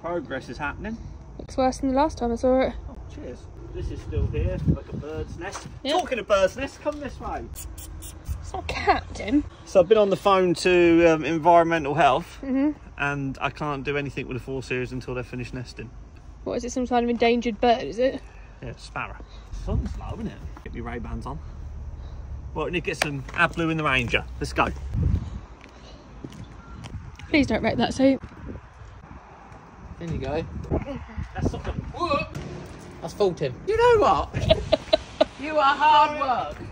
Progress is happening. Looks worse than the last time I saw it. Oh, cheers. This is still here, like a bird's nest. Yep. Talking of bird's nest, come this way. It's not a cat, Tim. So I've been on the phone to Environmental Health, and I can't do anything with the 4 Series until they're finished nesting. What is it, some kind of endangered bird, is it? Yeah, sparrow. Sun's low, isn't it? Get me Ray-Bans on. Well, we need to get some AdBlue in the Ranger. Let's go. Please don't wreck that suit. There you go. That's something. That's full, Tim. You know what? You are hard work.